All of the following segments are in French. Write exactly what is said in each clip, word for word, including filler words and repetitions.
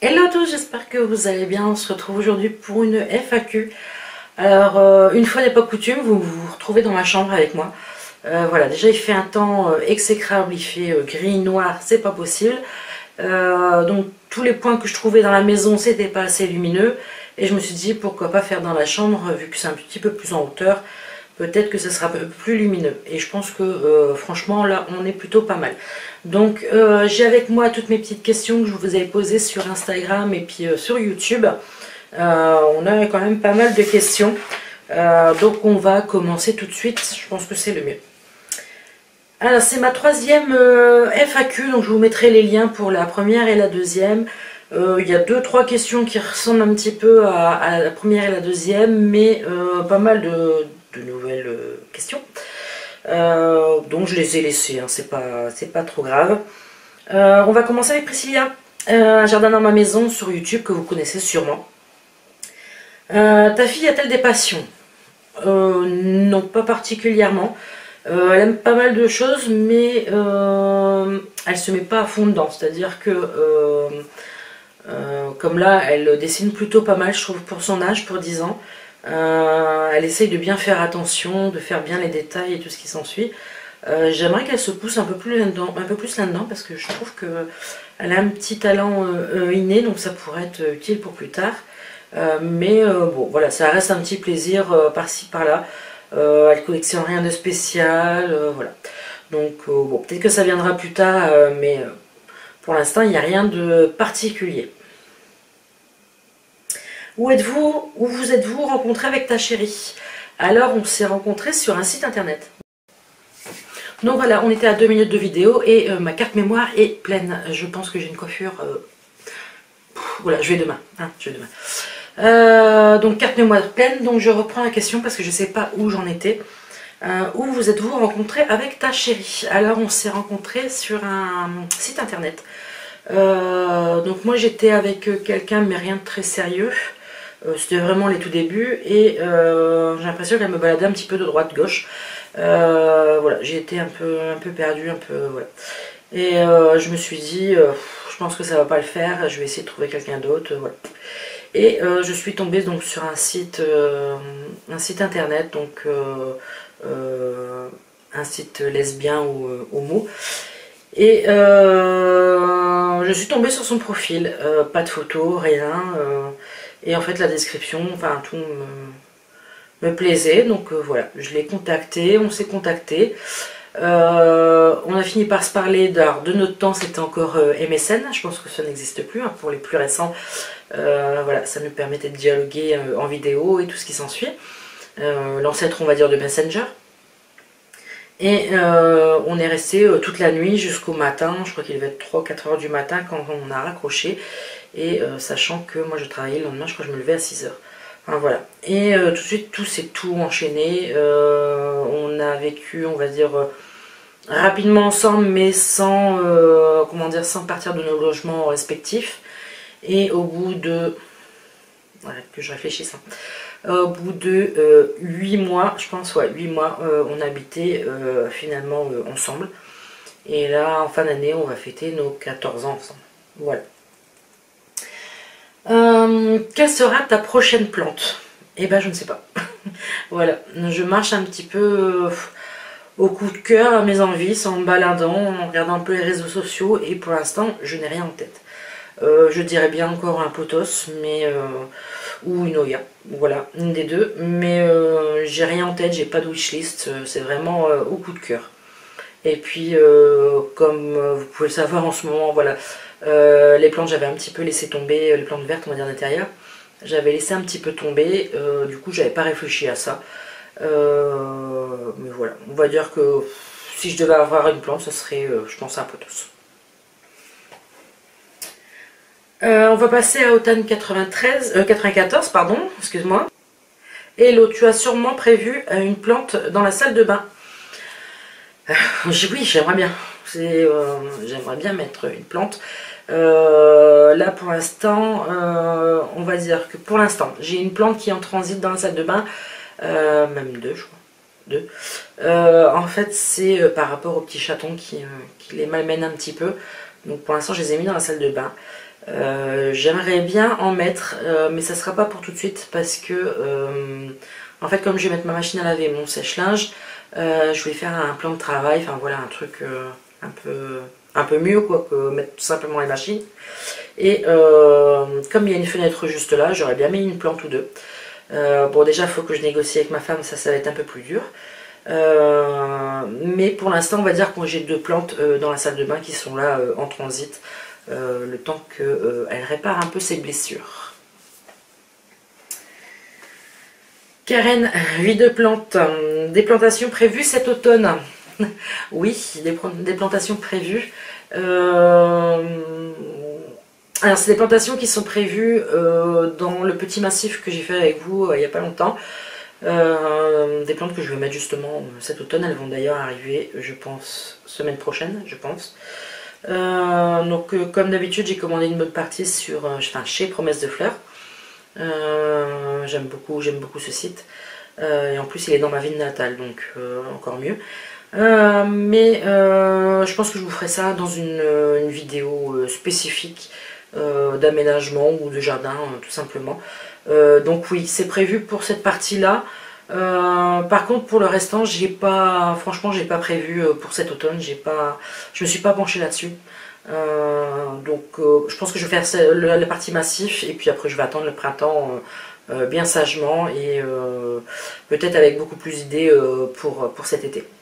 Hello à tous, j'espère que vous allez bien. On se retrouve aujourd'hui pour une F A Q. Alors, euh, une fois n'est pas coutume, vous vous retrouvez dans ma chambre avec moi. Euh, voilà, déjà il fait un temps euh, exécrable, il fait euh, gris, noir, c'est pas possible. Euh, donc tous les points que je trouvais dans la maison, c'était pas assez lumineux. Et je me suis dit pourquoi pas faire dans la chambre, vu que c'est un petit peu plus en hauteur. Peut-être que ce sera un peu plus lumineux. Et je pense que euh, franchement là on est plutôt pas mal. Donc euh, j'ai avec moi toutes mes petites questions que je vous avais posées sur Instagram et puis euh, sur YouTube. Euh, on a quand même pas mal de questions. Euh, donc on va commencer tout de suite. Je pense que c'est le mieux. Alors c'est ma troisième euh, F A Q. Donc je vous mettrai les liens pour la première et la deuxième. Euh, il y a deux trois questions qui ressemblent un petit peu à, à la première et la deuxième. Mais euh, pas mal de... de nouvelles euh, questions. Euh, donc je les ai laissées, hein, c'est pas, c'est pas trop grave. Euh, on va commencer avec Priscilla. Euh, un jardin dans ma maison sur YouTube que vous connaissez sûrement. Euh, ta fille a-t-elle des passions? euh, Non, pas particulièrement. Euh, elle aime pas mal de choses, mais euh, elle se met pas à fond dedans. C'est-à-dire que euh, euh, comme là, elle dessine plutôt pas mal, je trouve, pour son âge, pour dix ans. Euh, elle essaye de bien faire attention, de faire bien les détails et tout ce qui s'ensuit. Euh, J'aimerais qu'elle se pousse un peu plus là-dedans, un peu plus là-dedans parce que je trouve qu'elle a un petit talent euh, inné, donc ça pourrait être utile pour plus tard. Euh, mais euh, bon, voilà, ça reste un petit plaisir euh, par-ci par-là. Euh, elle collectionne rien de spécial, euh, voilà. Donc euh, bon, peut-être que ça viendra plus tard, euh, mais euh, pour l'instant, il n'y a rien de particulier. Où êtes-vous, où vous êtes-vous rencontré avec ta chérie? Alors, on s'est rencontrés sur un site internet. Donc voilà, on était à deux minutes de vidéo et euh, ma carte mémoire est pleine. Je pense que j'ai une coiffure... Euh... Pff, voilà, je vais demain. Hein, je vais demain. Euh, donc carte mémoire pleine, donc je reprends la question parce que je ne sais pas où j'en étais. Euh, où vous êtes-vous rencontré avec ta chérie? Alors, on s'est rencontrés sur un site internet. Euh, donc moi, j'étais avec quelqu'un, mais rien de très sérieux. Euh, C'était vraiment les tout débuts et euh, j'ai l'impression qu'elle me baladait un petit peu de droite-gauche. Euh, voilà, j'ai été un peu, un peu perdue, un peu voilà. Et euh, je me suis dit, euh, je pense que ça va pas le faire, je vais essayer de trouver quelqu'un d'autre, voilà. Et euh, je suis tombée donc sur un site, euh, un site internet, donc euh, euh, un site lesbien ou euh, homo. Et euh, je suis tombée sur son profil, euh, pas de photo, rien. Euh, et en fait la description, enfin tout me, me plaisait. Donc euh, voilà, je l'ai contacté, on s'est contacté. Euh, on a fini par se parler. Alors, de notre temps, c'était encore euh, M S N. Je pense que ça n'existe plus, hein, pour les plus récents. Euh, voilà, ça nous permettait de dialoguer euh, en vidéo et tout ce qui s'ensuit. Euh, L'ancêtre, on va dire, de Messenger. Et euh, on est resté euh, toute la nuit jusqu'au matin, je crois qu'il devait être trois ou quatre heures du matin quand on a raccroché. Et euh, sachant que moi je travaillais le lendemain, je crois que je me levais à six heures. Enfin, voilà. Et euh, tout de suite, tout s'est tout enchaîné. Euh, on a vécu, on va dire, euh, rapidement ensemble, mais sans, euh, comment dire, sans partir de nos logements respectifs. Et au bout de... Voilà, que je réfléchisse. Hein. Au bout de euh, huit mois, je pense, ouais, huit mois, euh, on habitait euh, finalement euh, ensemble. Et là, en fin d'année, on va fêter nos quatorze ans ensemble. Voilà. Euh, quelle sera ta prochaine plante? Eh ben, je ne sais pas. Voilà, je marche un petit peu euh, au coup de cœur à mes envies, en me baladant, en regardant un peu les réseaux sociaux. Et pour l'instant, je n'ai rien en tête. Euh, je dirais bien encore un pothos, mais euh, ou une Oya, voilà, une des deux, mais euh, j'ai rien en tête, j'ai pas de wishlist, c'est vraiment euh, au coup de cœur. Et puis euh, comme vous pouvez le savoir en ce moment, voilà, euh, les plantes j'avais un petit peu laissé tomber, les plantes vertes on va dire d'intérieur, j'avais laissé un petit peu tomber, euh, du coup j'avais pas réfléchi à ça, euh, mais voilà, on va dire que si je devais avoir une plante, ce serait euh, je pense un pothos. Euh, on va passer à Automne quatre-vingt-treize, euh, quatre-vingt-quatorze, pardon, excuse-moi. Hello, tu as sûrement prévu une plante dans la salle de bain. Euh, oui, j'aimerais bien. Euh, j'aimerais bien mettre une plante. Euh, là, pour l'instant, euh, on va dire que pour l'instant, j'ai une plante qui est en transit dans la salle de bain. Euh, même deux, je crois. Deux. Euh, en fait, c'est euh, par rapport aux petits chatons qui, euh, qui les malmènent un petit peu. Donc pour l'instant, je les ai mis dans la salle de bain. Euh, J'aimerais bien en mettre, euh, mais ça sera pas pour tout de suite parce que, euh, en fait, comme je vais mettre ma machine à laver et mon sèche-linge, euh, je vais faire un plan de travail, enfin voilà, un truc euh, un peu, un peu mieux quoi que mettre tout simplement les machines. Et euh, comme il y a une fenêtre juste là, j'aurais bien mis une plante ou deux. Euh, bon, déjà, il faut que je négocie avec ma femme, ça, ça va être un peu plus dur. Euh, mais pour l'instant, on va dire que j'ai deux plantes euh, dans la salle de bain qui sont là euh, en transit, euh, le temps qu'elle euh, répare un peu ses blessures. Karen, huit de plantes, des plantations prévues cet automne. Oui, des, des plantations prévues. Euh, alors, c'est des plantations qui sont prévues euh, dans le petit massif que j'ai fait avec vous euh, il n'y a pas longtemps. Euh, des plantes que je vais mettre justement cet automne. Elles vont d'ailleurs arriver, je pense, semaine prochaine, je pense. Euh, donc, euh, comme d'habitude, j'ai commandé une bonne partie sur, euh, enfin, chez Promesse de Fleurs. Euh, j'aime beaucoup, j'aime beaucoup ce site. Euh, et en plus, il est dans ma ville natale, donc euh, encore mieux. Euh, mais euh, je pense que je vous ferai ça dans une, une vidéo euh, spécifique euh, d'aménagement ou de jardin, euh, tout simplement. Euh, donc oui, c'est prévu pour cette partie-là. Euh, par contre, pour le restant, j'ai pas, franchement, j'ai pas prévu euh, pour cet automne. J'ai pas, je me suis pas penchée là-dessus. Euh, donc, euh, je pense que je vais faire la, la partie massif et puis après, je vais attendre le printemps euh, euh, bien sagement et euh, peut-être avec beaucoup plus d'idées euh, pour pour cet été.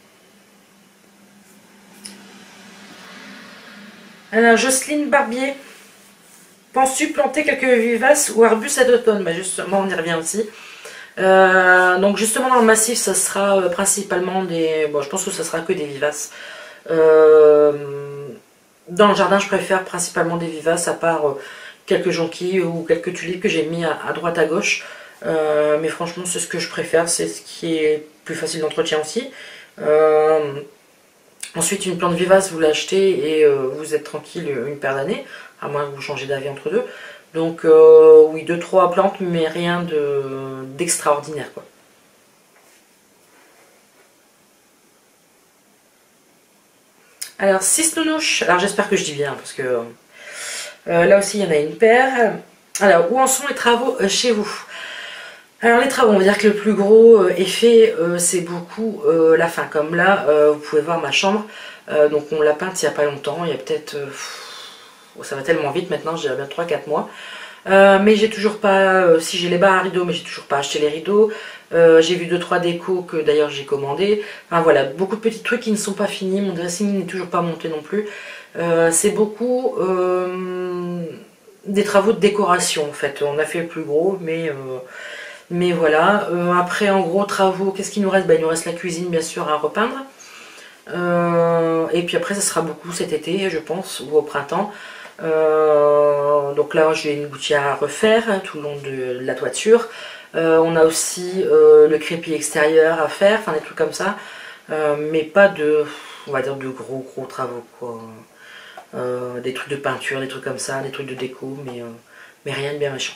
Alors, Jocelyne Barbier, penses-tu planter quelques vivaces ou arbustes cet automne? Bah justement, on y revient aussi. Euh, donc justement dans le massif, ça sera euh, principalement des... Bon, je pense que ça sera que des vivaces. Euh, dans le jardin, je préfère principalement des vivaces, à part euh, quelques jonquilles ou quelques tulipes que j'ai mis à, à droite à gauche. Euh, mais franchement, c'est ce que je préfère, c'est ce qui est plus facile d'entretien aussi. Euh, Ensuite, une plante vivace, vous l'achetez et euh, vous êtes tranquille une paire d'années, à moins que vous changez d'avis entre deux. Donc, euh, oui, deux trois plantes, mais rien d'extraordinaire, quoi. Alors, six nounouches. Alors, j'espère que je dis bien, parce que euh, là aussi, il y en a une paire. Alors, où en sont les travaux euh, chez vous? Alors, les travaux, on va dire que le plus gros euh, effet, euh, c'est beaucoup euh, la fin. Comme là, euh, vous pouvez voir ma chambre. Euh, donc, on l'a peinte il n'y a pas longtemps. Il y a peut-être... Euh, oh, ça va tellement vite maintenant, j'ai bien trois quatre mois. Euh, mais j'ai toujours pas... Euh, si j'ai les barres à rideaux, mais j'ai toujours pas acheté les rideaux. Euh, j'ai vu deux trois décos que d'ailleurs j'ai commandé. Enfin voilà, beaucoup de petits trucs qui ne sont pas finis. Mon dressing n'est toujours pas monté non plus. Euh, c'est beaucoup euh, des travaux de décoration en fait. On a fait le plus gros, mais... Euh, Mais voilà, euh, après en gros travaux, qu'est-ce qu'il nous reste? Bah, il nous reste la cuisine bien sûr à repeindre. Euh, et puis après ça sera beaucoup cet été je pense, ou au printemps. Euh, donc là j'ai une gouttière à refaire hein, tout le long de la toiture. Euh, on a aussi euh, le crépi extérieur à faire, enfin des trucs comme ça. Euh, mais pas de, on va dire de gros gros travaux quoi. Euh, des trucs de peinture, des trucs comme ça, des trucs de déco, mais, euh, mais rien de bien méchant.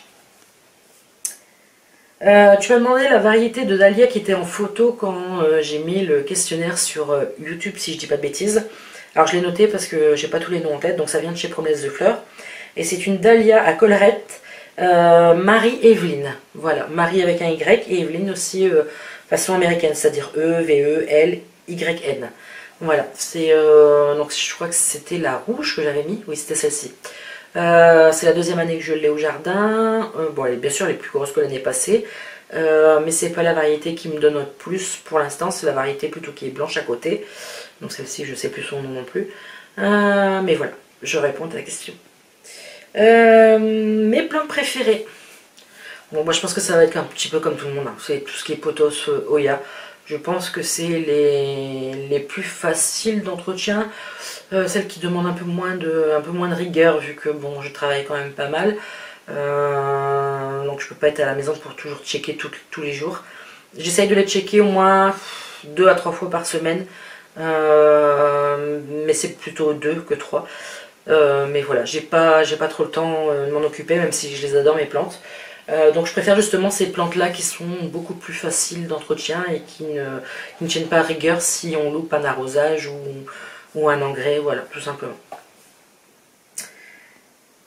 Euh, tu m'as demandé la variété de dahlia qui était en photo quand euh, j'ai mis le questionnaire sur euh, YouTube, si je dis pas de bêtises. Alors je l'ai noté parce que j'ai pas tous les noms en tête, donc ça vient de chez Promesse de Fleurs. Et c'est une dahlia à collerette, euh, Marie-Evelyne. Voilà, Marie avec un Y et Evelyne aussi euh, façon américaine, c'est-à-dire E, V, E, L, Y, N. Voilà, c'est euh, donc je crois que c'était la rouge que j'avais mis, oui c'était celle-ci. Euh, c'est la deuxième année que je l'ai au jardin. Euh, bon, elle est bien sûr elle est plus grosse que l'année passée, euh, mais c'est pas la variété qui me donne le plus pour l'instant. C'est la variété plutôt qui est blanche à côté. Donc celle-ci, je sais plus son nom non plus. Euh, mais voilà, je réponds à la question. Euh, mes plantes préférées. Bon, moi je pense que ça va être un petit peu comme tout le monde. Hein. C'est tout ce qui est pothos, euh, Oya. Je pense que c'est les, les plus faciles d'entretien, euh, celles qui demandent un peu, moins de, un peu moins de rigueur vu que bon, je travaille quand même pas mal. Euh, donc je peux pas être à la maison pour toujours checker tout, tous les jours. J'essaye de les checker au moins deux à trois fois par semaine, euh, mais c'est plutôt deux que trois. Euh, mais voilà, j'ai pas, j'ai pas trop le temps de m'en occuper, même si je les adore mes plantes. Euh, donc je préfère justement ces plantes là qui sont beaucoup plus faciles d'entretien et qui ne, qui ne tiennent pas à rigueur si on loupe un arrosage ou, ou un engrais, voilà, tout simplement.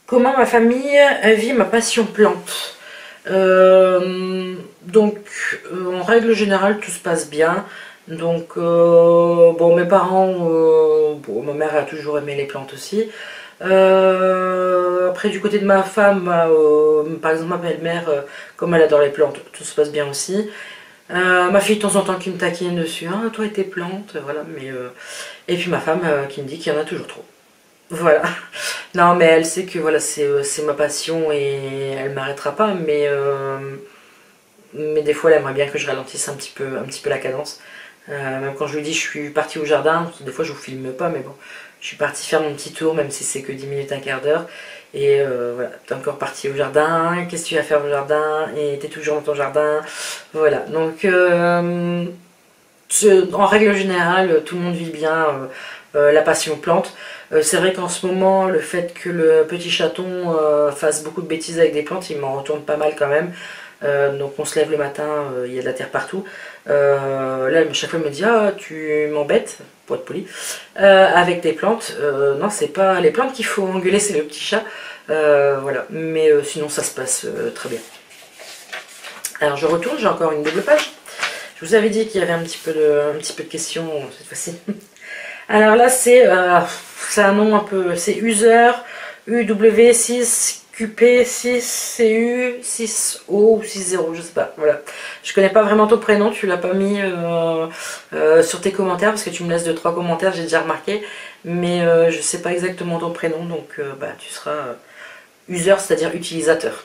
comment ma famille vit ma passion plante. Euh, donc euh, en règle générale tout se passe bien. Donc euh, bon, mes parents, euh, bon, ma mère a toujours aimé les plantes aussi. Euh, après du côté de ma femme, euh, par exemple ma belle-mère, euh, comme elle adore les plantes, tout se passe bien aussi. Euh, ma fille de temps en temps qui me taquine dessus, ah toi et tes plantes, voilà. Mais euh, et puis ma femme euh, qui me dit qu'il y en a toujours trop. Voilà. Non mais elle sait que voilà, c'est euh, c'est ma passion et elle m'arrêtera pas, mais euh, mais des fois elle aimerait bien que je ralentisse un petit peu un petit peu la cadence. Euh, même quand je lui dis je suis partie au jardin, des fois je vous filme pas, mais bon, je suis partie faire mon petit tour, même si c'est que dix minutes, un quart d'heure. Et euh, voilà, t'es encore partie au jardin, qu'est-ce que tu vas faire au jardin? Et t'es toujours dans ton jardin. Voilà, donc euh, en règle générale, tout le monde vit bien euh, euh, la passion plante. Euh, c'est vrai qu'en ce moment, le fait que le petit chaton euh, fasse beaucoup de bêtises avec des plantes, il m'en retourne pas mal quand même. Euh, donc on se lève le matin, euh, il y a de la terre partout. Euh, là, chaque fois, elle me dit ah tu m'embêtes, pour être poli, euh, avec des plantes. Euh, non, c'est pas les plantes qu'il faut engueuler, c'est le petit chat. Euh, voilà, mais euh, sinon ça se passe euh, très bien. Alors je retourne, j'ai encore une double page. Je vous avais dit qu'il y avait un petit peu de, un petit peu de questions cette fois-ci. Alors là, c'est euh, un nom un peu, c'est user U W six Q P six C U six O ou six zéro, je sais pas. Voilà. Je connais pas vraiment ton prénom, tu l'as pas mis euh, euh, sur tes commentaires parce que tu me laisses deux trois commentaires, j'ai déjà remarqué, mais euh, je sais pas exactement ton prénom, donc euh, bah tu seras euh, user, c'est-à-dire utilisateur.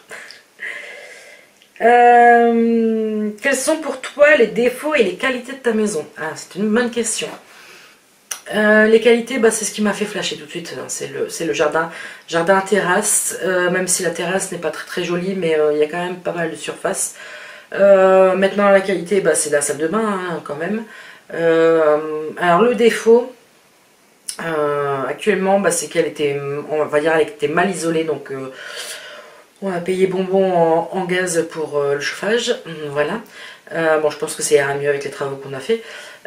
Euh, quels sont pour toi les défauts et les qualités de ta maison? Ah, c'est une bonne question. Euh, les qualités, bah, c'est ce qui m'a fait flasher tout de suite, c'est le, le jardin, jardin terrasse, euh, même si la terrasse n'est pas très très jolie, mais euh, il y a quand même pas mal de surface. Euh, maintenant la qualité, bah, c'est la salle de bain hein, quand même. Euh, alors le défaut, euh, actuellement, bah, c'est qu'elle était, on va dire, elle était mal isolée, donc euh, on a payé bonbon en, en gaz pour euh, le chauffage, voilà. Euh, bon, je pense que ça ira mieux avec les travaux qu'on a fait.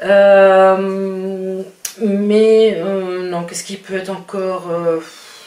Euh, mais euh, non, qu'est-ce qui peut être encore euh,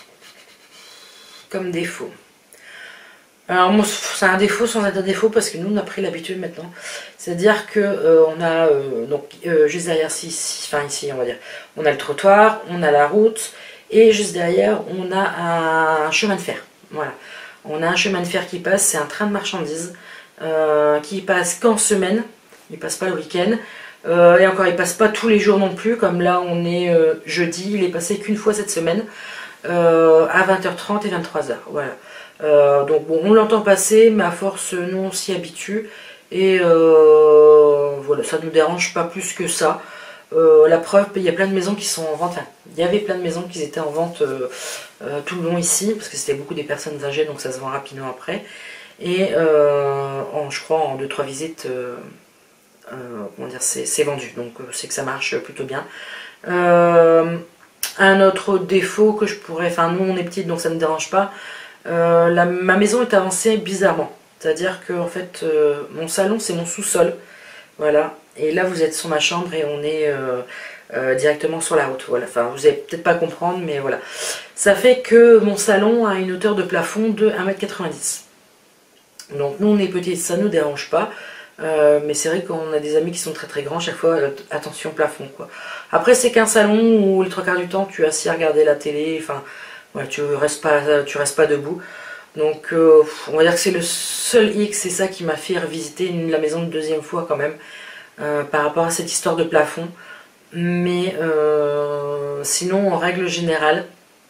comme défaut? Alors moi, c'est un défaut sans être un défaut parce que nous on a pris l'habitude maintenant. C'est-à-dire que euh, on a euh, donc euh, juste derrière ici, ici, enfin ici on va dire, on a le trottoir, on a la route et juste derrière on a un chemin de fer. Voilà, on a un chemin de fer qui passe, c'est un train de marchandises euh, qui passe qu'en semaine, il passe pas le week-end. Euh, et encore il passe pas tous les jours non plus, comme là on est euh, jeudi, il est passé qu'une fois cette semaine euh, à vingt heures trente et vingt-trois heures. Voilà. Euh, donc bon, on l'entend passer, mais à force, nous on s'y habitue. Et euh, voilà, ça ne nous dérange pas plus que ça. Euh, la preuve, il y a plein de maisons qui sont en vente. Enfin, il y avait plein de maisons qui étaient en vente euh, euh, tout le long ici, parce que c'était beaucoup des personnes âgées, donc ça se vend rapidement après. Et euh, en, je crois en deux trois visites, euh, euh, comment dire, c'est vendu. Donc c'est que ça marche plutôt bien. Euh, un autre défaut que je pourrais... Enfin, nous on est petites, donc ça ne me dérange pas. Euh, la, ma maison est avancée bizarrement, c'est-à-dire que en fait euh, mon salon c'est mon sous-sol, voilà, et là vous êtes sur ma chambre et on est euh, euh, directement sur la route, voilà, enfin vous allez peut-être pas comprendre mais voilà, ça fait que mon salon a une hauteur de plafond de un mètre quatre-vingt-dix, donc nous on est petits, ça nous dérange pas, euh, mais c'est vrai qu'on a des amis qui sont très très grands, chaque fois euh, attention plafond quoi. Après c'est qu'un salon où les trois quarts du temps tu es assis à regarder la télé, enfin ouais, tu restes pas, tu restes pas debout. Donc euh, on va dire que c'est le seul X, c'est ça qui m'a fait revisiter une, la maison une deuxième fois quand même, euh, par rapport à cette histoire de plafond. Mais euh, sinon en règle générale,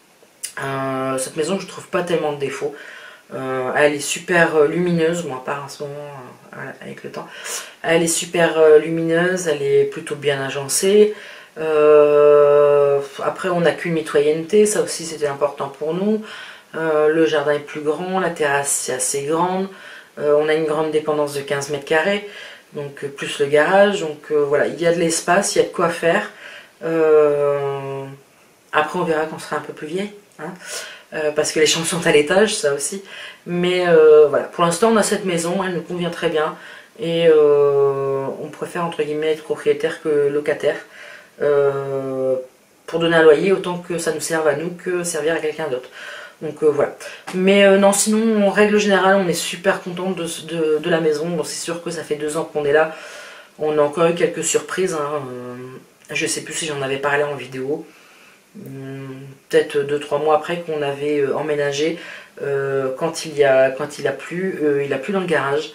euh, cette maison je trouve pas tellement de défauts. Euh, elle est super lumineuse, bon à part en ce moment euh, avec le temps. Elle est super euh, lumineuse, elle est plutôt bien agencée. Euh, après on n'a qu'une mitoyenneté, ça aussi c'était important pour nous. Euh, le jardin est plus grand, la terrasse est assez grande, euh, on a une grande dépendance de quinze mètres carrés, donc euh, plus le garage, donc euh, voilà, il y a de l'espace, il y a de quoi faire. Euh, après on verra quand on sera un peu plus vieille, hein, euh, parce que les chambres sont à l'étage, ça aussi. Mais euh, voilà, pour l'instant on a cette maison, elle nous convient très bien, et euh, on préfère entre guillemets être propriétaire que locataire. Euh, pour donner un loyer autant que ça nous serve à nous que servir à quelqu'un d'autre. Donc euh, voilà. Mais euh, non, sinon, en règle générale, on est super contente de, de, de la maison. Bon, c'est sûr que ça fait deux ans qu'on est là. On a encore eu quelques surprises. Hein. Euh, je sais plus si j'en avais parlé en vidéo. Peut-être deux trois mois après qu'on avait euh, emménagé. Euh, quand, il y a, quand il a plu, euh, il a plu dans le garage.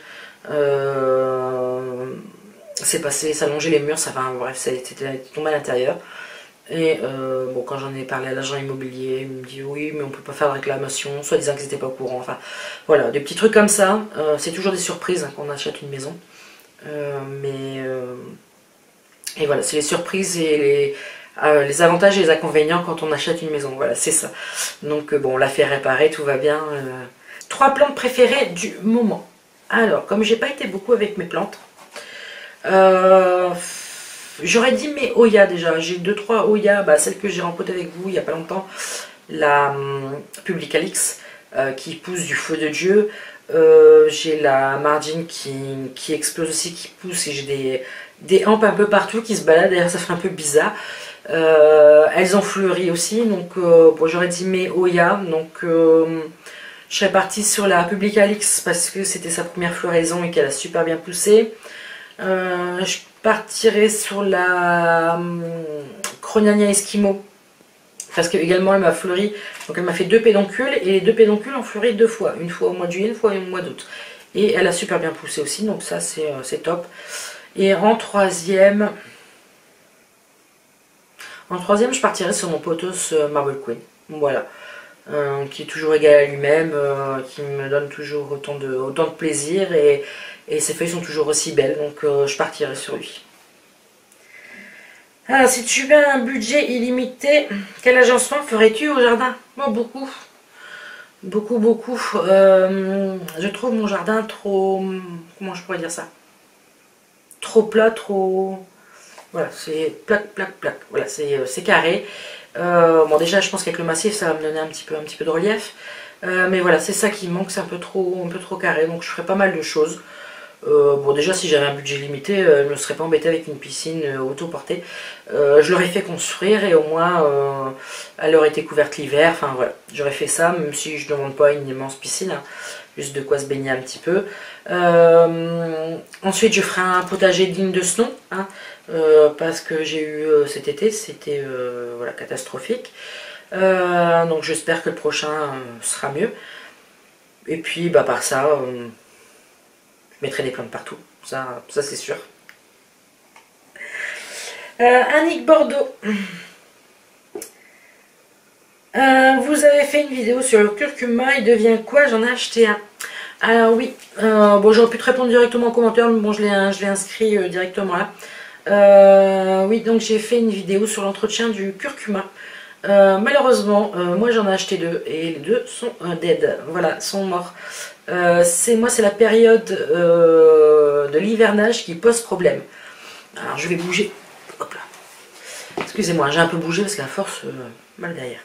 Euh, c'est passé, ça longeait les murs, ça, enfin, bref, ça a été tombé à l'intérieur. Et euh, bon, quand j'en ai parlé à l'agent immobilier, il me dit oui, mais on peut pas faire de réclamation, soit disant qu'ils n'étaient pas au courant. Enfin, voilà, des petits trucs comme ça. Euh, c'est toujours des surprises hein, quand on achète une maison. Euh, mais euh, et voilà, c'est les surprises et les, euh, les avantages et les inconvénients quand on achète une maison. Voilà, c'est ça. Donc euh, bon, on l'a fait réparer, tout va bien. Euh. Trois plantes préférées du moment. Alors, comme j'ai pas été beaucoup avec mes plantes, euh, j'aurais dit mes Oya déjà. J'ai deux trois Oya, bah, celle que j'ai rempotée avec vous il y a pas longtemps, la hum, Publicalix euh, qui pousse du feu de Dieu. Euh, j'ai la Margine qui, qui explose aussi, qui pousse, et j'ai des, des hampes un peu partout qui se baladent. D'ailleurs, ça fait un peu bizarre. Euh, elles ont fleuri aussi, donc euh, bon, j'aurais dit mes Oya. Donc euh, je serais partie sur la Publicalix parce que c'était sa première floraison et qu'elle a super bien poussé. Euh, je partirai sur la hum, Chronia Eskimo parce que également elle m'a fleuri, donc elle m'a fait deux pédoncules et les deux pédoncules ont fleuri deux fois, une fois au mois de juillet, une fois au mois d'août, et elle a super bien poussé aussi, donc ça c'est euh, top. Et en troisième en troisième je partirai sur mon potos euh, Marble Queen, voilà, euh, qui est toujours égal à lui-même, euh, qui me donne toujours autant de, autant de plaisir, et, et ses feuilles sont toujours aussi belles, donc euh, je partirai sur lui. Alors, si tu avais un budget illimité, quel agencement ferais-tu au jardin? Moi, beaucoup. Beaucoup, beaucoup. Euh, je trouve mon jardin trop... Comment je pourrais dire ça? Trop plat, trop... Voilà, c'est plaque, plaque, plaque. Voilà, c'est carré. Euh, bon, déjà, je pense qu'avec le massif, ça va me donner un petit peu, un petit peu de relief. Euh, mais voilà, c'est ça qui manque, c'est un peu trop, un peu trop carré. Donc, je ferai pas mal de choses. Euh, bon, déjà, si j'avais un budget limité, euh, je ne me serais pas embêtée avec une piscine euh, autoportée. Euh, je l'aurais fait construire et au moins euh, elle aurait été couverte l'hiver. Enfin voilà, j'aurais fait ça, même si je ne demande pas une immense piscine, hein, juste de quoi se baigner un petit peu. Euh, ensuite, je ferai un potager digne de ce nom, hein, euh, parce que j'ai eu euh, cet été, c'était euh, voilà, catastrophique. Euh, donc j'espère que le prochain euh, sera mieux. Et puis, bah, par ça. Euh, Je mettrai des plantes partout, ça, ça c'est sûr. Euh, Annick Bordeaux. Euh, vous avez fait une vidéo sur le curcuma, il devient quoi? J'en ai acheté un. Alors oui, euh, bon, j'aurais pu te répondre directement en commentaire, mais bon, je l'ai inscrit euh, directement là. Euh, oui, donc j'ai fait une vidéo sur l'entretien du curcuma. Euh, malheureusement, euh, moi j'en ai acheté deux et les deux sont euh, dead, voilà, sont morts. Euh, c'est moi, c'est la période euh, de l'hivernage qui pose problème. Alors je vais bouger. Hop là. Excusez-moi, j'ai un peu bougé parce qu'à force, euh, mal derrière.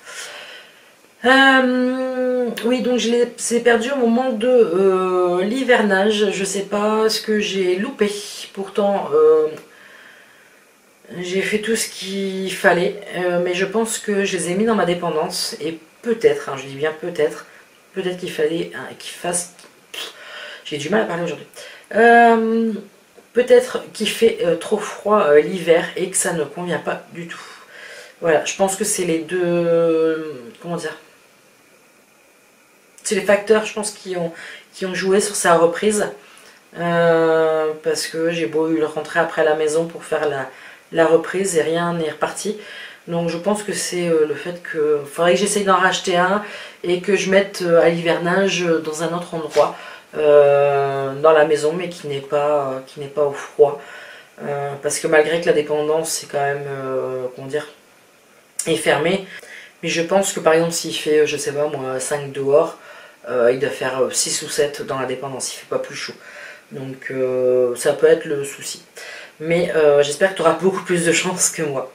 Euh, oui, donc je les ai perdus au moment de euh, l'hivernage. Je sais pas ce que j'ai loupé. Pourtant, euh, j'ai fait tout ce qu'il fallait. Euh, mais je pense que je les ai mis dans ma dépendance. Et peut-être, hein, je dis bien peut-être, peut-être qu'il fallait hein, qu'il fasse... J'ai du mal à parler aujourd'hui. Euh, peut-être qu'il fait euh, trop froid euh, l'hiver et que ça ne convient pas du tout. Voilà, je pense que c'est les deux... Comment dire? C'est les facteurs, je pense, qui ont, qui ont joué sur sa reprise. Euh, parce que j'ai beau eu le rentrer après à la maison pour faire la, la reprise et rien n'est reparti. Donc je pense que c'est euh, le fait que... Il faudrait que j'essaye d'en racheter un et que je mette euh, à l'hivernage euh, dans un autre endroit. Euh, dans la maison, mais qui n'est pas, euh, qui n'est pas au froid. Euh, parce que malgré que la dépendance, c'est quand même... Euh, comment dire? Est fermée. Mais je pense que par exemple, s'il fait, je sais pas moi, cinq dehors, euh, il doit faire six ou sept dans la dépendance. Il fait pas plus chaud. Donc euh, ça peut être le souci. Mais euh, j'espère que tu auras beaucoup plus de chance que moi.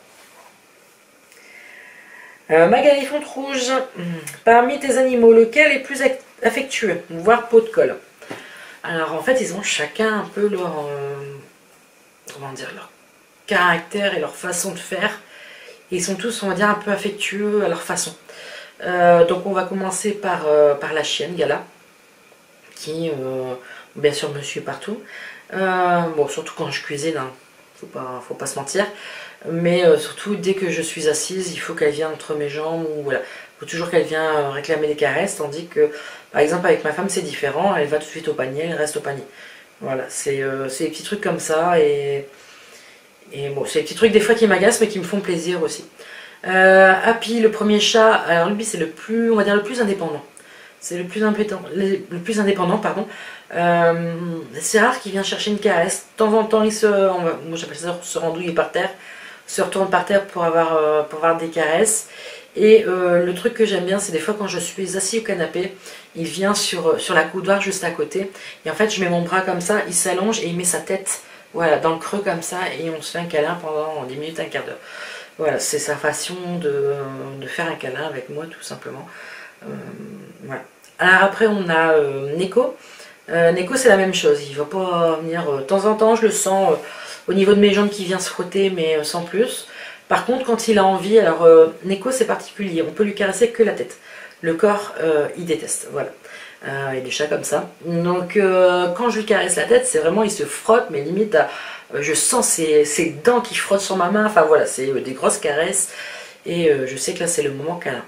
Euh, Magali Fonte-Rouge, parmi tes animaux, lequel est plus affectueux, voire pot de colle? Alors en fait, ils ont chacun un peu leur, euh, comment dire, leur caractère et leur façon de faire. Et ils sont tous, on va dire, un peu affectueux à leur façon. Euh, donc on va commencer par, euh, par la chienne Gala, qui euh, bien sûr me suit partout. Euh, bon, surtout quand je cuisine, hein. faut pas, faut pas se mentir. Mais euh, surtout dès que je suis assise, il faut qu'elle vienne entre mes jambes, ou voilà, il faut toujours qu'elle vienne euh, réclamer des caresses, tandis que par exemple avec ma femme c'est différent, elle va tout de suite au panier, elle reste au panier. Voilà, c'est euh, des petits trucs comme ça, et, et bon, c'est des petits trucs des fois qui m'agacent mais qui me font plaisir aussi. Euh, Happy, le premier chat, alors lui c'est le plus, on va dire le plus indépendant. C'est le plus indépendant, le plus indépendant, pardon. Euh, c'est rare qu'il vienne chercher une caresse. De temps en temps, il se, on va, moi j'appelle ça se rendouiller par terre, se retourne par terre pour avoir, euh, pour avoir des caresses. Et euh, le truc que j'aime bien, c'est des fois quand je suis assis au canapé, il vient sur, sur la coudoir juste à côté. Et en fait, je mets mon bras comme ça, il s'allonge et il met sa tête, voilà, dans le creux comme ça, et on se fait un câlin pendant dix minutes, un quart d'heure. Voilà, c'est sa façon de, de faire un câlin avec moi, tout simplement. Euh, voilà. Alors après, on a euh, Neko. Euh, Neko, c'est la même chose. Il ne va pas venir euh, de temps en temps, je le sens euh, au niveau de mes jambes qui vient se frotter, mais euh, sans plus. Par contre, quand il a envie, alors euh, Neko, c'est particulier. On peut lui caresser que la tête. Le corps, euh, il déteste. Voilà. Euh, il y a des chats comme ça. Donc, euh, quand je lui caresse la tête, c'est vraiment, il se frotte, mais limite, à, euh, je sens ses, ses dents qui frottent sur ma main. Enfin voilà, c'est euh, des grosses caresses. Et euh, je sais que là, c'est le moment câlin.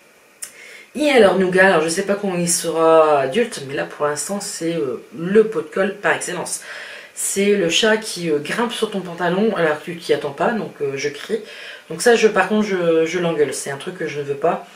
Et alors Nougat, alors je sais pas quand il sera adulte, mais là pour l'instant c'est euh, le pot de colle par excellence. C'est le chat qui euh, grimpe sur ton pantalon alors que tu t'y attends pas, donc euh, je crie. Donc ça je, par contre je, je l'engueule, c'est un truc que je ne veux pas,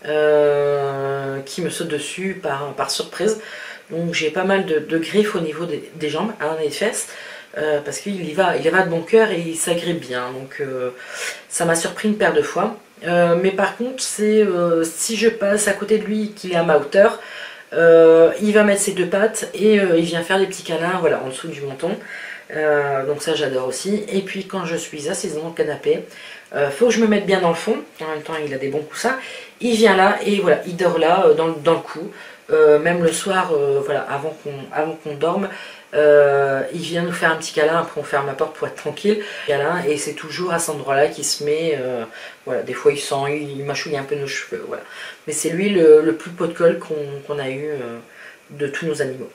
euh, qui me saute dessus par, par surprise. Donc j'ai pas mal de, de griffes au niveau des, des jambes, hein, des fesses, euh, parce qu'il y va, il y va de bon cœur et il s'agrippe bien. Donc euh, ça m'a surpris une paire de fois. Euh, mais par contre, c'est euh, si je passe à côté de lui, qu'il est à ma hauteur, euh, il va mettre ses deux pattes et euh, il vient faire des petits câlins, voilà, en dessous du menton. Euh, donc ça, j'adore aussi. Et puis quand je suis assise dans le canapé, euh, faut que je me mette bien dans le fond. En même temps, il a des bons coussins. Il vient là et voilà, il dort là, euh, dans, dans le cou. Euh, même le soir, euh, voilà, avant qu'on avant qu'on dorme, euh, il vient nous faire un petit câlin. Après, on ferme la porte pour être tranquille. Câlin, et c'est toujours à cet endroit-là qu'il se met. Euh, voilà, des fois, il sent, il, il mâchouille un peu nos cheveux. Voilà. Mais c'est lui le, le plus pot de colle qu'on qu'on a eu euh, de tous nos animaux.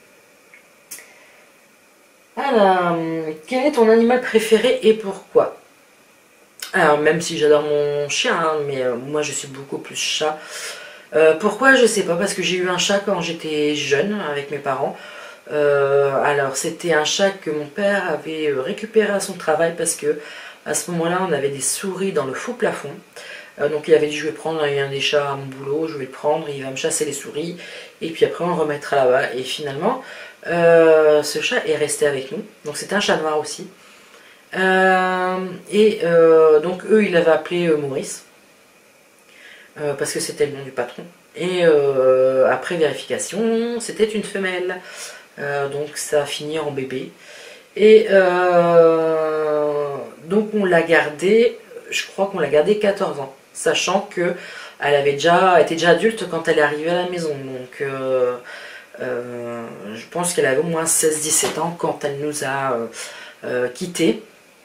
Alors, quel est ton animal préféré et pourquoi? Alors, même si j'adore mon chien, hein, mais euh, moi je suis beaucoup plus chat. Euh, pourquoi? Je sais pas, parce que j'ai eu un chat quand j'étais jeune avec mes parents. Euh, alors, c'était un chat que mon père avait récupéré à son travail parce que à ce moment-là, on avait des souris dans le faux plafond. Euh, donc, il avait dit: je vais prendre un des chats à mon boulot, je vais le prendre, il va me chasser les souris, et puis après, on le remettra là-bas. Et finalement, euh, ce chat est resté avec nous. Donc, c'était un chat noir aussi. Euh, et euh, donc eux ils l'avaient appelé euh, Maurice, euh, parce que c'était le nom du patron. Et euh, après vérification, c'était une femelle, euh, donc ça a fini en bébé. Et euh, donc on l'a gardé, je crois qu'on l'a gardé quatorze ans, sachant que elle avait déjà, était déjà adulte quand elle est arrivée à la maison. Donc euh, euh, je pense qu'elle avait au moins seize dix-sept ans quand elle nous a euh, euh, quittés.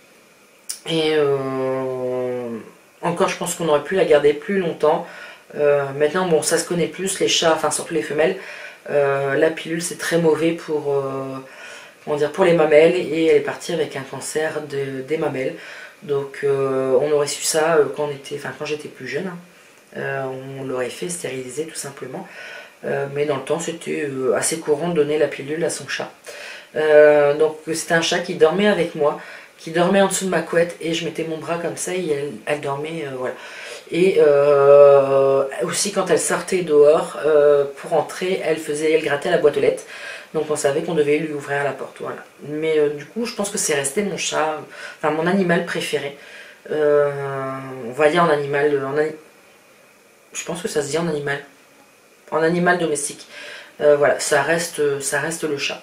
Et euh, encore, je pense qu'on aurait pu la garder plus longtemps. Euh, maintenant, bon, ça se connaît plus, les chats, enfin surtout les femelles. Euh, la pilule, c'est très mauvais pour, euh, comment dire, pour les mamelles, et elle est partie avec un cancer de, des mamelles. Donc, euh, on aurait su ça quand on était, enfin quand j'étais plus jeune. Hein. Euh, on l'aurait fait stériliser tout simplement. Euh, mais dans le temps, c'était euh, assez courant de donner la pilule à son chat. Euh, donc, c'était un chat qui dormait avec moi, qui dormait en dessous de ma couette, et je mettais mon bras comme ça et elle, elle dormait, euh, voilà. Et euh, aussi quand elle sortait dehors euh, pour entrer, elle faisait, elle grattait la boîte aux lettres, donc on savait qu'on devait lui ouvrir la porte, voilà. Mais euh, du coup, je pense que c'est resté mon chat, enfin mon animal préféré. Euh, on va dire en animal, en ani... je pense que ça se dit en animal, en animal domestique. Euh, voilà, ça reste, ça reste le chat.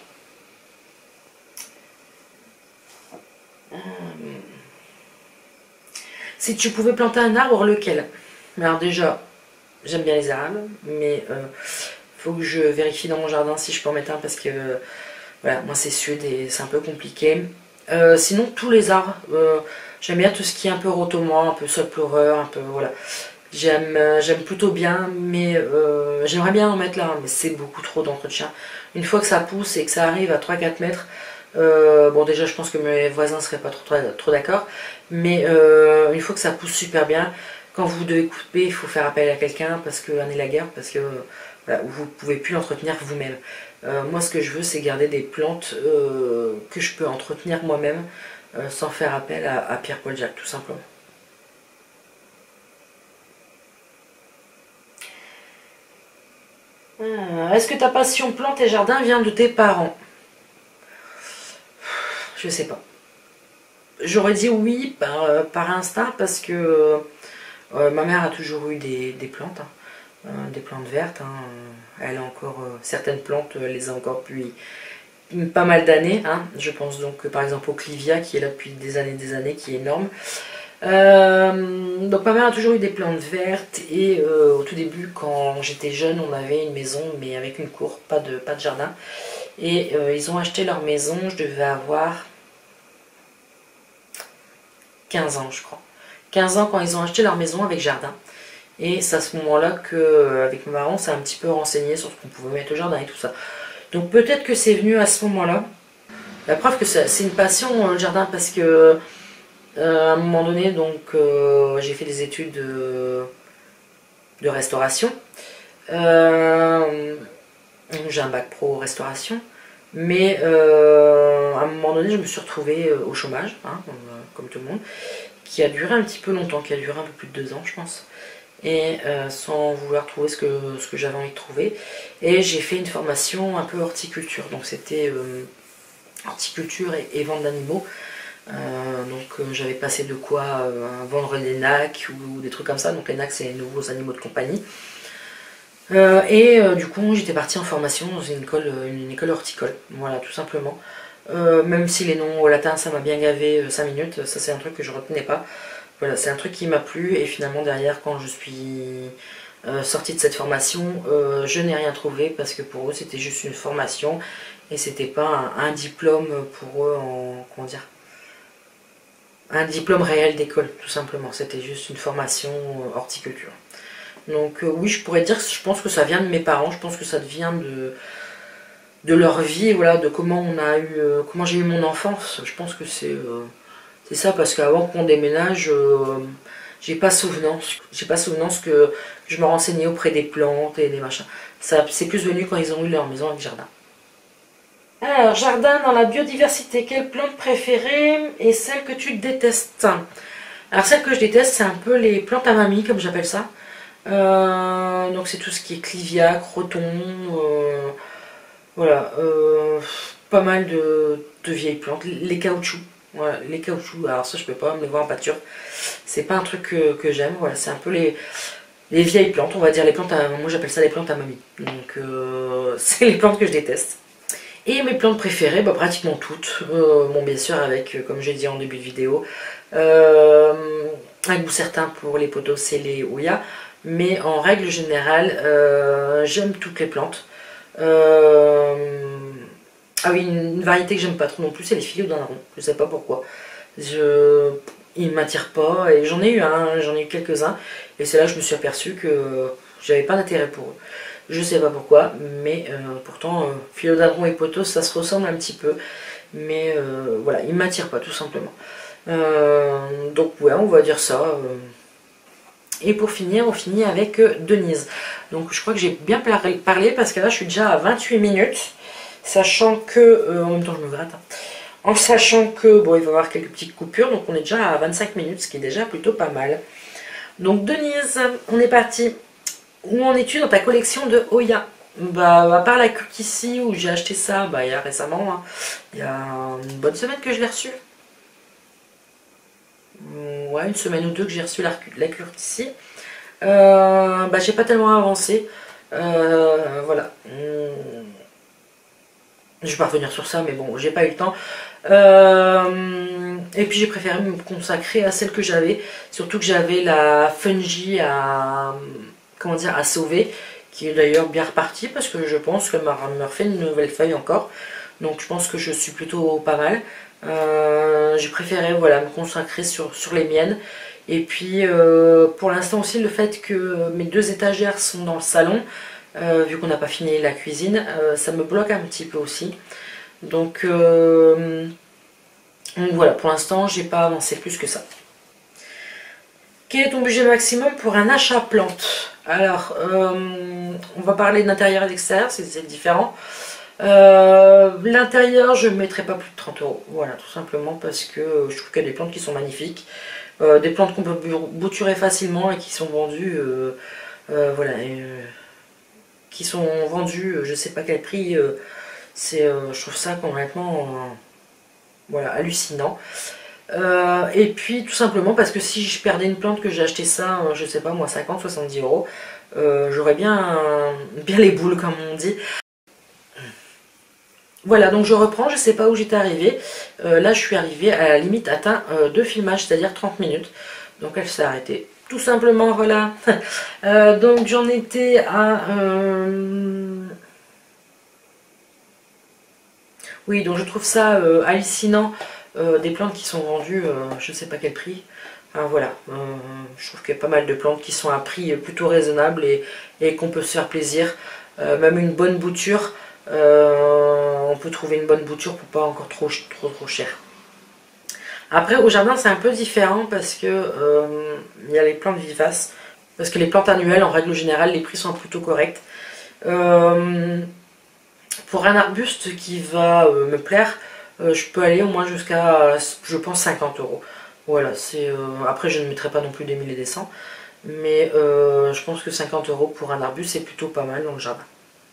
Si tu pouvais planter un arbre, lequel? Alors déjà, j'aime bien les arbres, mais il euh, faut que je vérifie dans mon jardin si je peux en mettre un, parce que euh, voilà, moi c'est sud et c'est un peu compliqué. Euh, sinon, tous les arbres, euh, j'aime bien tout ce qui est un peu rotomant, un peu sol pleureur, un peu voilà. J'aime euh, j'aime plutôt bien, mais euh, j'aimerais bien en mettre là, mais c'est beaucoup trop d'entretien. Une fois que ça pousse et que ça arrive à trois quatre mètres, euh, bon déjà je pense que mes voisins seraient pas trop, trop, trop d'accord, mais euh, une fois que ça pousse super bien, quand vous devez couper, il faut faire appel à quelqu'un parce qu'un est la guerre, parce que voilà, vous ne pouvez plus l'entretenir vous-même. Euh, moi ce que je veux c'est garder des plantes euh, que je peux entretenir moi-même euh, sans faire appel à, à Pierre-Paul Jacques tout simplement. Est-ce que ta passion plante et jardin vient de tes parents? Je sais pas. J'aurais dit oui par, euh, par instinct parce que euh, ma mère a toujours eu des, des plantes, hein, euh, des plantes vertes. Hein, elle a encore euh, certaines plantes, elle les a encore depuis pas mal d'années. Hein, je pense donc par exemple au Clivia qui est là depuis des années des années, qui est énorme. Euh, donc ma mère a toujours eu des plantes vertes et euh, au tout début quand j'étais jeune on avait une maison mais avec une cour, pas de, pas de jardin et euh, ils ont acheté leur maison, je devais avoir quinze ans je crois, quinze ans quand ils ont acheté leur maison avec jardin et c'est à ce moment là que avec mes parents on s'est un petit peu renseigné sur ce qu'on pouvait mettre au jardin et tout ça, donc peut-être que c'est venu à ce moment là, la preuve que c'est une passion le jardin parce que Euh, à un moment donné, donc euh, j'ai fait des études de, de restauration. Euh, j'ai un bac pro restauration, mais euh, à un moment donné, je me suis retrouvée au chômage, hein, comme, comme tout le monde, qui a duré un petit peu longtemps, qui a duré un peu plus de deux ans, je pense, et euh, sans vouloir trouver ce que, ce que j'avais envie de trouver. Et j'ai fait une formation un peu horticulture, donc c'était euh, horticulture et, et vente d'animaux. Euh, donc euh, j'avais passé de quoi euh, vendre des nacs ou, ou des trucs comme ça, donc les nacs c'est les nouveaux animaux de compagnie. Euh, et euh, du coup j'étais partie en formation dans une école, une, une école horticole, voilà tout simplement. Euh, même si les noms au latin ça m'a bien gavé euh, cinq minutes, ça c'est un truc que je retenais pas. Voilà, c'est un truc qui m'a plu et finalement derrière quand je suis euh, sortie de cette formation, euh, je n'ai rien trouvé parce que pour eux c'était juste une formation et c'était pas un, un diplôme pour eux en, comment dire, un diplôme réel d'école, tout simplement. C'était juste une formation horticulture. Donc euh, oui, je pourrais dire, je pense que ça vient de mes parents, je pense que ça vient de, de leur vie, voilà, de comment on a eu, euh, comment j'ai eu mon enfance. Je pense que c'est euh, c'est ça, parce qu'avant qu'on déménage, euh, j'ai pas souvenance, j'ai pas souvenance que je me renseignais auprès des plantes et des machins. Ça, c'est plus venu quand ils ont eu leur maison avec jardin. Alors, jardin dans la biodiversité, quelle plante préférée et celle que tu détestes? Alors, celle que je déteste, c'est un peu les plantes à mamie, comme j'appelle ça. Euh, donc, c'est tout ce qui est clivia, croton, euh, voilà, euh, pas mal de, de vieilles plantes. Les caoutchoucs, voilà, les caoutchoucs, alors ça, je peux pas me les voir en pâture. C'est pas un truc que, que j'aime, voilà, c'est un peu les, les vieilles plantes, on va dire les plantes à, moi j'appelle ça les plantes à mamie. Donc, euh, c'est les plantes que je déteste. Et mes plantes préférées, bah, pratiquement toutes. Euh, bon, bien sûr, avec, comme j'ai dit en début de vidéo, euh, un goût certain pour les pothos, c'est les Ouya. Mais en règle générale, euh, j'aime toutes les plantes. Euh, ah oui, une, une variété que j'aime pas trop non plus, c'est les philodendrons. Je sais pas pourquoi. Je, ils ne m'attirent pas. Et j'en ai eu un, j'en ai eu quelques-uns. Et c'est là que je me suis aperçue que j'avais pas d'intérêt pour eux. Je sais pas pourquoi, mais euh, pourtant, euh, philodendron et pothos, ça se ressemble un petit peu. Mais euh, voilà, ils ne m'attirent pas, tout simplement. Euh, donc ouais, on va dire ça. Euh. Et pour finir, on finit avec euh, Denise. Donc je crois que j'ai bien parlé, parce que là, je suis déjà à vingt-huit minutes. Sachant que, euh, en même temps, je me gratte. Hein, en sachant que, bon, il va y avoir quelques petites coupures. Donc on est déjà à vingt-cinq minutes, ce qui est déjà plutôt pas mal. Donc Denise, on est parti. Où en es-tu dans ta collection de Oya? Bah, à part la Curtici où j'ai acheté ça bah, il y a récemment, hein, il y a une bonne semaine que je l'ai reçu. Ouais, une semaine ou deux que j'ai reçu la, la Curtici. Euh, bah, j'ai pas tellement avancé. Euh, voilà. Je vais pas revenir sur ça, mais bon, j'ai pas eu le temps. Euh, et puis j'ai préféré me consacrer à celle que j'avais. Surtout que j'avais la Fungi à... comment dire, à sauver, qui est d'ailleurs bien repartie parce que je pense qu'elle m'a refait une nouvelle feuille encore, donc je pense que je suis plutôt pas mal. Euh, j'ai préféré voilà, me consacrer sur, sur les miennes Et puis euh, pour l'instant aussi le fait que mes deux étagères sont dans le salon, euh, vu qu'on n'a pas fini la cuisine, euh, ça me bloque un petit peu aussi. Donc, euh, donc voilà, pour l'instant j'ai pas avancé plus que ça. Quel est ton budget maximum pour un achat plante? Alors, euh, on va parler d'intérieur et d'extérieur, c'est différent. Euh, L'intérieur, je ne mettrai pas plus de trente euros. Voilà, tout simplement parce que je trouve qu'il y a des plantes qui sont magnifiques. Euh, des plantes qu'on peut bouturer facilement et qui sont vendues, euh, euh, voilà, et, euh, qui sont vendues, je ne sais pas quel prix. Euh, c'est, euh, je trouve ça complètement, euh, voilà, hallucinant. Euh, et puis tout simplement parce que si je perdais une plante, que j'ai acheté ça, euh, je sais pas moi, cinquante soixante-dix euros, euh, j'aurais bien, euh, bien les boules comme on dit. Voilà, donc je reprends, je sais pas où j'étais arrivée. Euh, là je suis arrivée à la limite atteint euh, de filmage, c'est-à-dire trente minutes. Donc elle s'est arrêtée. Tout simplement, voilà. euh, donc j'en étais à... Euh... Oui, donc je trouve ça euh, hallucinant. Euh, des plantes qui sont vendues, euh, je ne sais pas quel prix. Enfin, voilà, euh, je trouve qu'il y a pas mal de plantes qui sont à prix plutôt raisonnable et, et qu'on peut se faire plaisir. Euh, même une bonne bouture. Euh, on peut trouver une bonne bouture pour pas encore trop trop trop cher. Après au jardin c'est un peu différent parce que euh, il y a les plantes vivaces, parce que les plantes annuelles en règle générale les prix sont plutôt corrects. Euh, pour un arbuste qui va euh, me plaire, euh, je peux aller au moins jusqu'à, je pense, cinquante euros. Voilà, c'est euh, après je ne mettrai pas non plus des mille et des cents, mais euh, je pense que cinquante euros pour un arbuste c'est plutôt pas mal dans le jardin.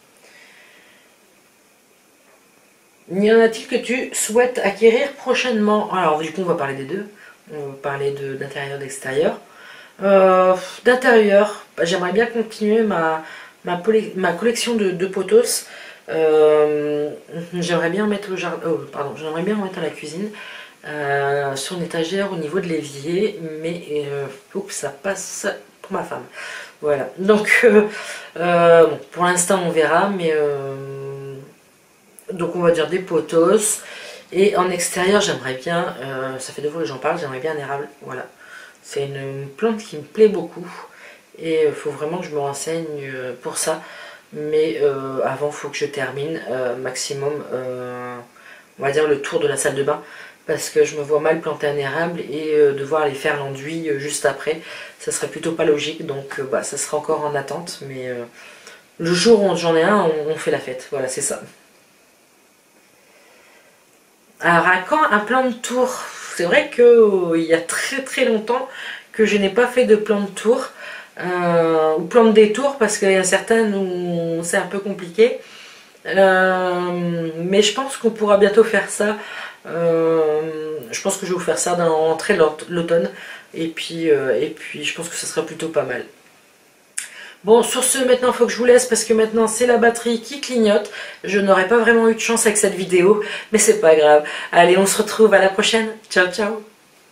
Y en a-t-il que tu souhaites acquérir prochainement? Alors du coup on va parler des deux. On va parler d'intérieur et d'extérieur. Euh, d'intérieur, bah, j'aimerais bien continuer ma, ma, ma collection de, de pothos. Euh, j'aimerais bien mettre au jardin, oh, pardon, j'aimerais bien en mettre à la cuisine, euh, sur une étagère au niveau de l'évier, mais il euh, faut que ça passe pour ma femme. Voilà, donc euh, euh, bon, pour l'instant on verra, mais euh, donc on va dire des pothos. Et en extérieur j'aimerais bien, euh, ça fait deux fois que j'en parle, j'aimerais bien un érable. Voilà, c'est une, une plante qui me plaît beaucoup et il faut vraiment que je me renseigne pour ça. Mais euh, avant il faut que je termine euh, maximum, euh, on va dire le tour de la salle de bain, parce que je me vois mal planter un érable et euh, devoir aller faire l'enduit euh, juste après, ça serait plutôt pas logique. Donc euh, bah, ça sera encore en attente, mais euh, le jour où j'en ai un, on, on fait la fête, voilà, c'est ça. Alors à quand un plan de tour? C'est vrai qu'il euh, y a très très longtemps que je n'ai pas fait de plan de tour, euh, ou plan de détour, parce qu'il y a certains où c'est un peu compliqué. Euh, mais je pense qu'on pourra bientôt faire ça. Euh, je pense que je vais vous faire ça dans l'entrée de l'automne. Et puis, euh, et puis je pense que ça sera plutôt pas mal. Bon, sur ce, maintenant il faut que je vous laisse parce que maintenant c'est la batterie qui clignote. Je n'aurai pas vraiment eu de chance avec cette vidéo, mais c'est pas grave. Allez, on se retrouve à la prochaine. Ciao, ciao.